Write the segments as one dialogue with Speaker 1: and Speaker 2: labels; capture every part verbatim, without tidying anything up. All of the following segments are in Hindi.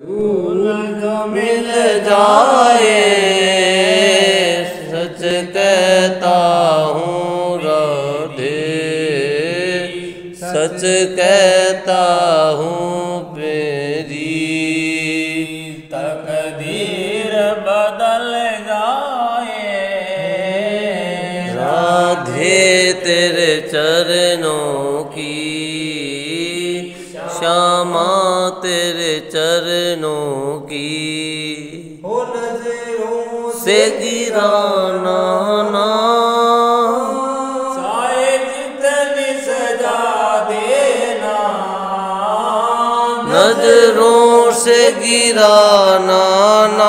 Speaker 1: फूल जो मिल जाए सच कहता हूँ राधे, सच कहता हूँ मेरी
Speaker 2: तकदीर बदल जाए
Speaker 1: राधे तेरे चरणों की, श्यामा तेरे चरणों की
Speaker 2: हो नजरों
Speaker 1: से गिराना ना,
Speaker 2: चाहे जितनी सजा देना
Speaker 1: नजरों से गिराना ना,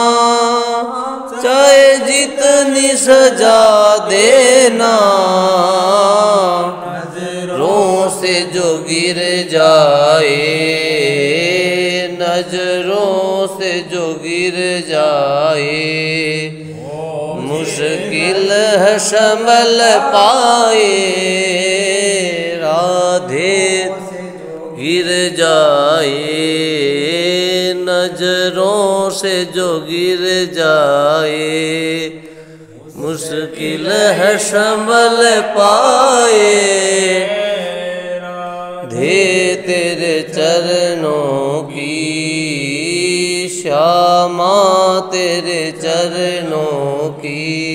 Speaker 1: चाहे जितनी सजा देना नजरों से जो गिर जाए, नजरों से जो गिर जाए मुश्किल है संभल पाए राधे गिर जाए, नजरों से जो गिर जाए मुश्किल है संभल पाए राधे तेरे चरणों की, श्यामा तेरे चरणों की